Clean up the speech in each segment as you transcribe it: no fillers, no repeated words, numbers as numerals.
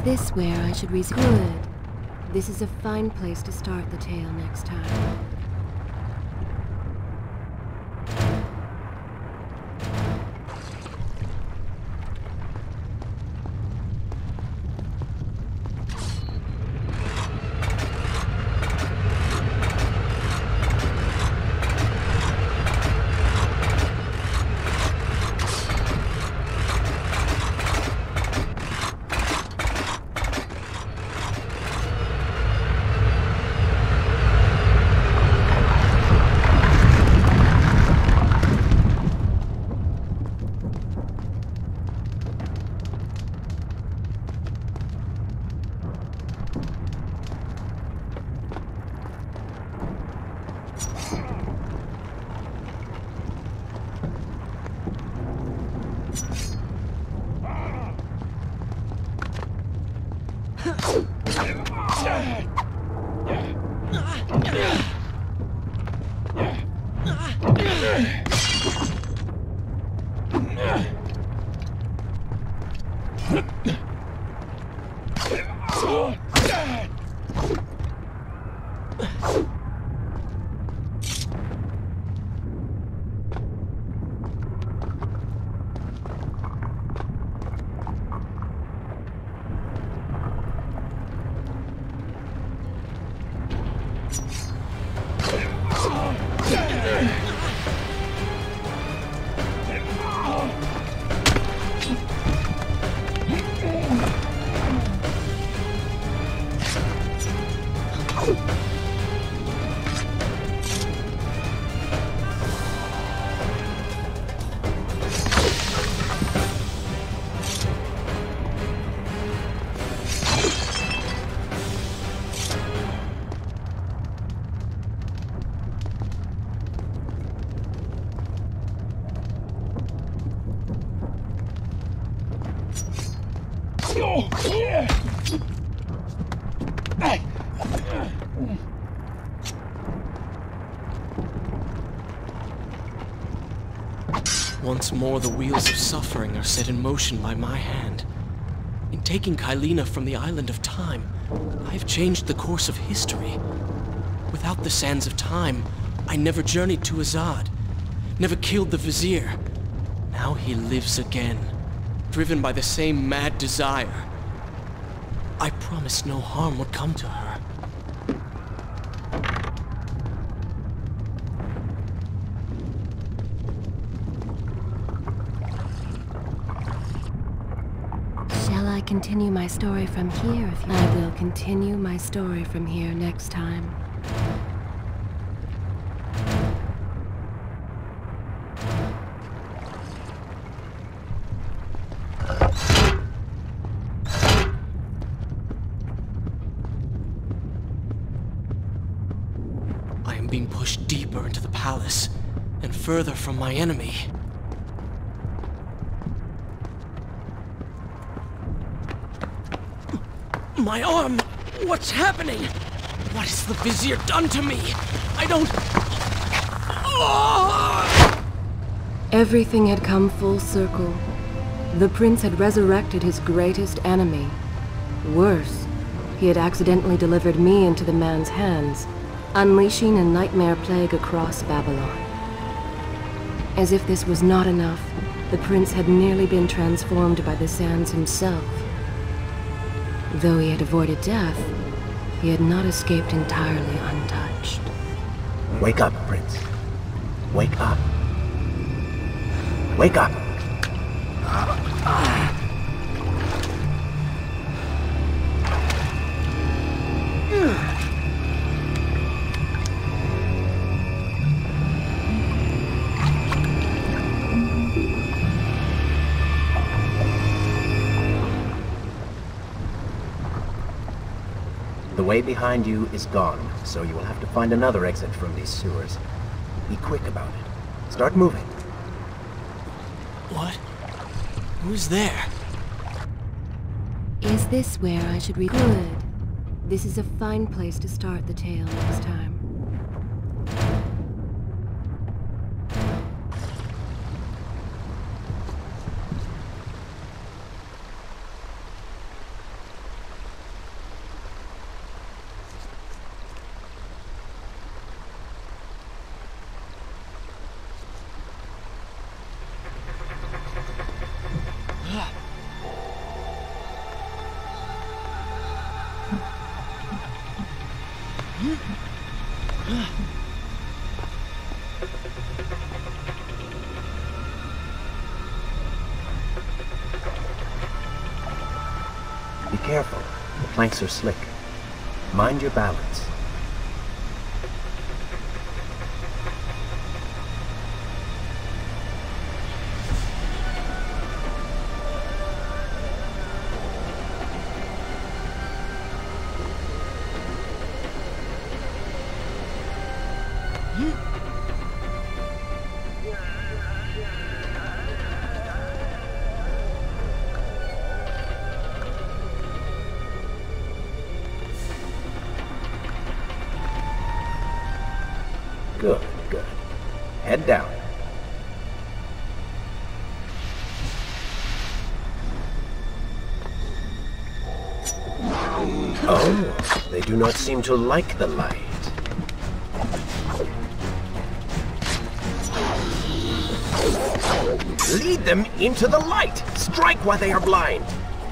this where I should resume? Good. This is a fine place to start the tale next time. Once more, the wheels of suffering are set in motion by my hand. In taking Kylina from the island of time, I have changed the course of history. Without the sands of time, I never journeyed to Azad, never killed the Vizier. Now he lives again, driven by the same mad desire. I promised no harm would come to her. Continue my story from here if you... I will continue my story from here next time. I am being pushed deeper into the palace and further from my enemy. My arm! What's happening? What has the Vizier done to me? I don't... Oh! Everything had come full circle. The prince had resurrected his greatest enemy. Worse, he had accidentally delivered me into the man's hands, unleashing a nightmare plague across Babylon. As if this was not enough, the prince had nearly been transformed by the sands himself. Though he had avoided death, he had not escaped entirely untouched. Wake up, Prince. Wake up. Wake up! The way behind you is gone, so you will have to find another exit from these sewers. Be quick about it. Start moving. What? Who's there? Is this where I should read? Good. This is a fine place to start the tale next time. Careful. The planks are slick. Mind your balance. Good, good. Head down. Oh, they do not seem to like the light. Lead them into the light! Strike while they are blind!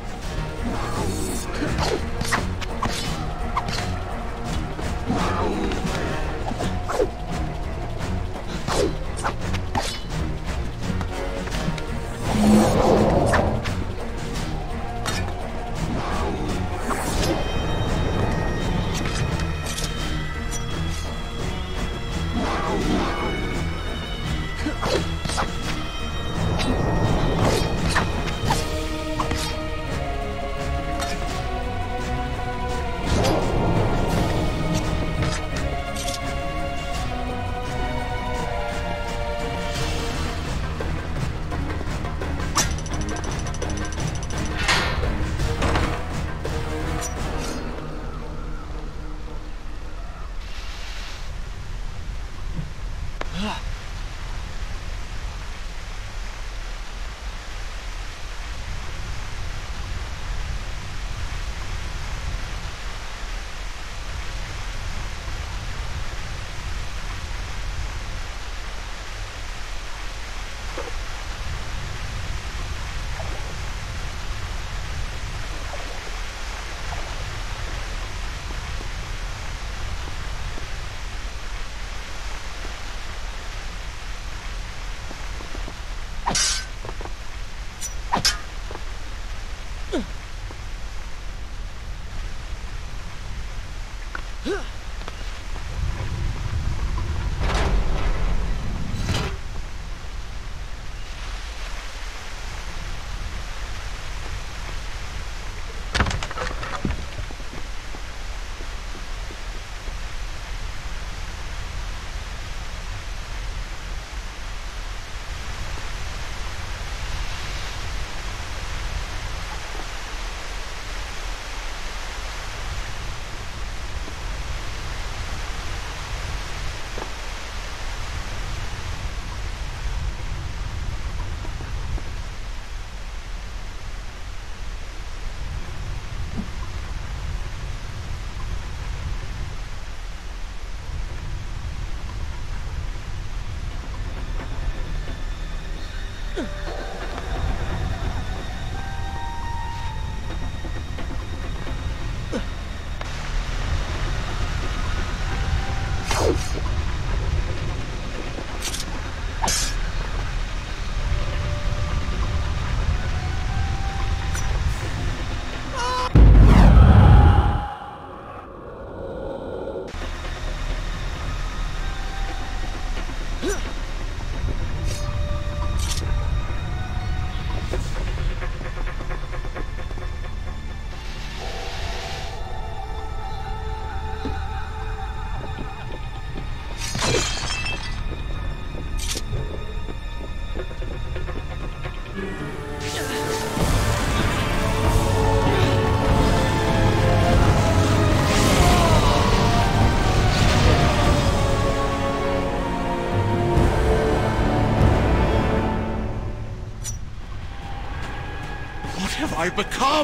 I become?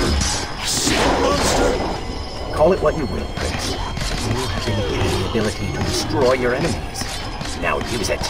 A sea monster? Call it what you will, Prince. You have been given the ability to destroy your enemies. Now use it.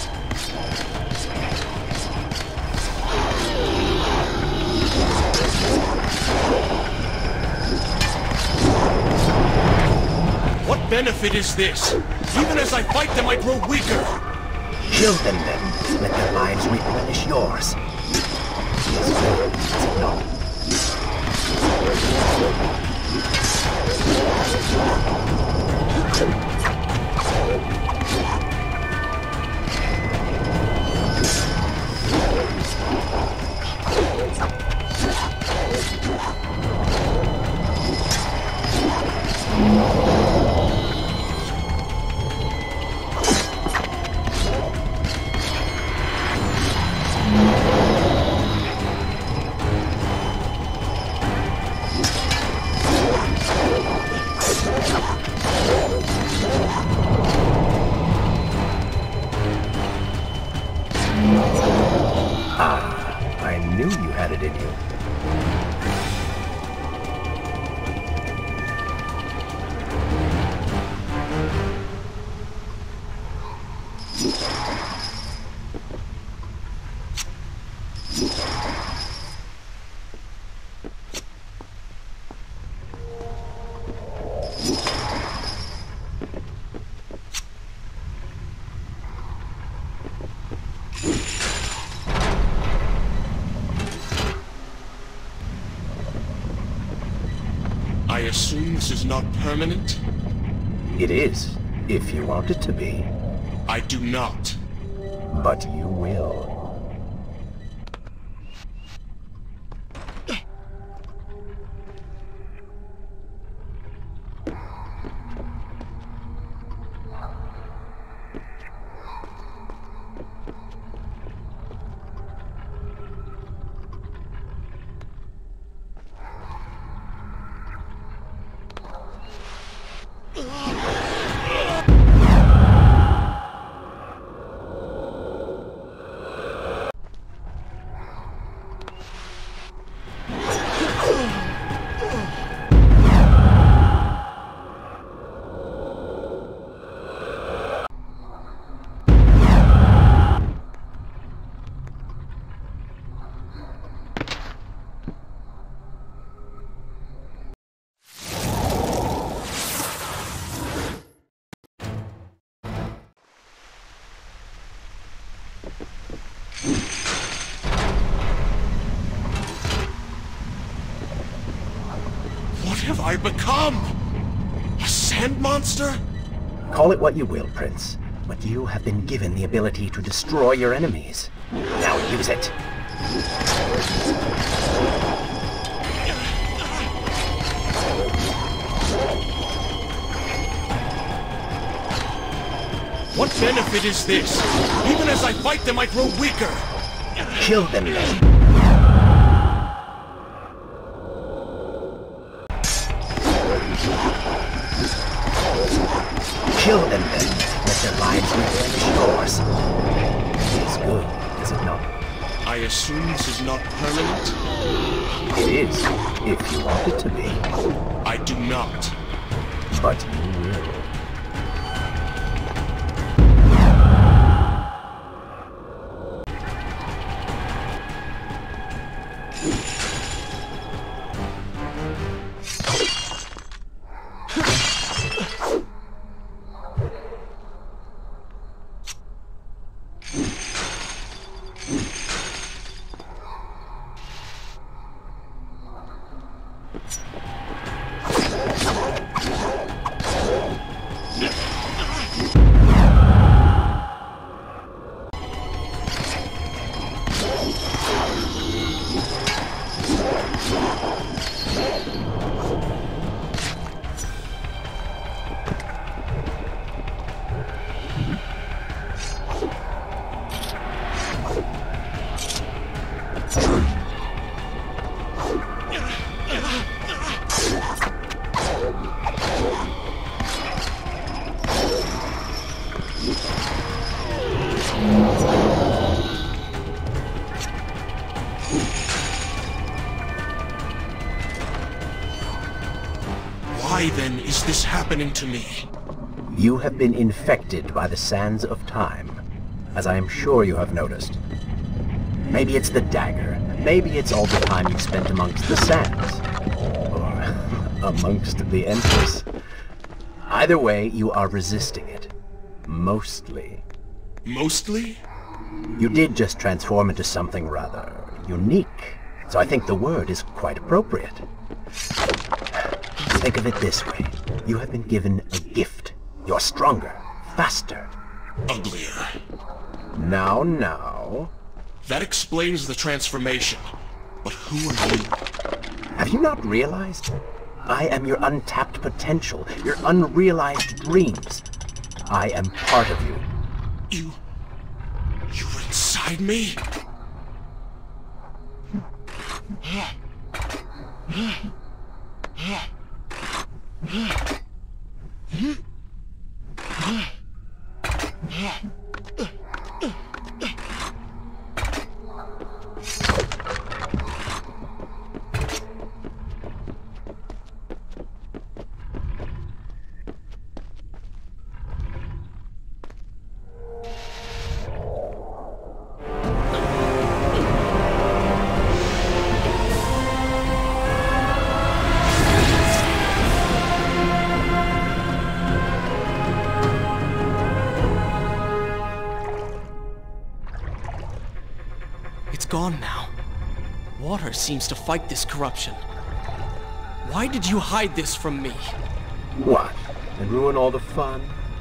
What benefit is this? Even as I fight them, I grow weaker. Shield them then. Let their lives replenish yours. Yes, is it not? I assume this is not permanent? It is, if you want it to be. I do not. But you will. What have I become? A sand monster? Call it what you will, Prince, but you have been given the ability to destroy your enemies. Now use it. What benefit is this? Even as I fight them, I grow weaker. Kill them then. Kill them then. Let their lives revenge yours. It's good, is it not? I assume this is not permanent? It is, if you want it to be. I do not. But you will. Why then is this happening to me? You have been infected by the sands of time, as I am sure you have noticed. Maybe it's the dagger. Maybe it's all the time you spent amongst the sands. Or amongst the Empress. Either way, you are resisting it. Mostly. Mostly? You did just transform into something rather unique, so I think the word is quite appropriate. Think of it this way. You have been given a gift. You're stronger, faster. Uglier. Now. That explains the transformation. But who are you? Have you not realized? I am your untapped potential, your unrealized dreams. I am part of you. You're inside me? It's gone now. Water seems to fight this corruption. Why did you hide this from me? What? And ruin all the fun?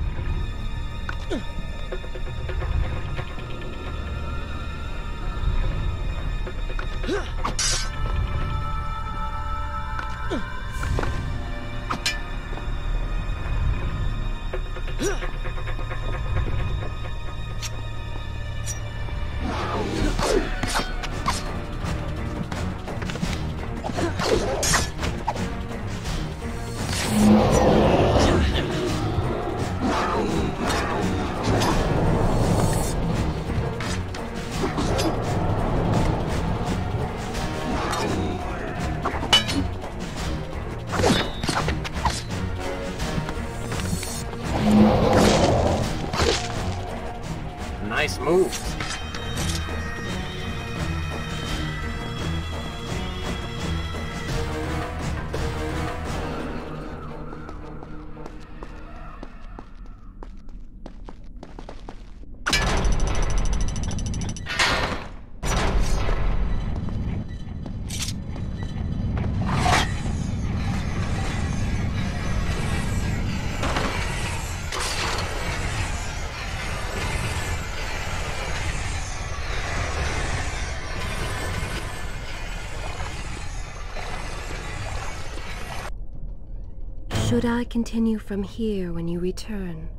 Nice moves. Should I continue from here when you return?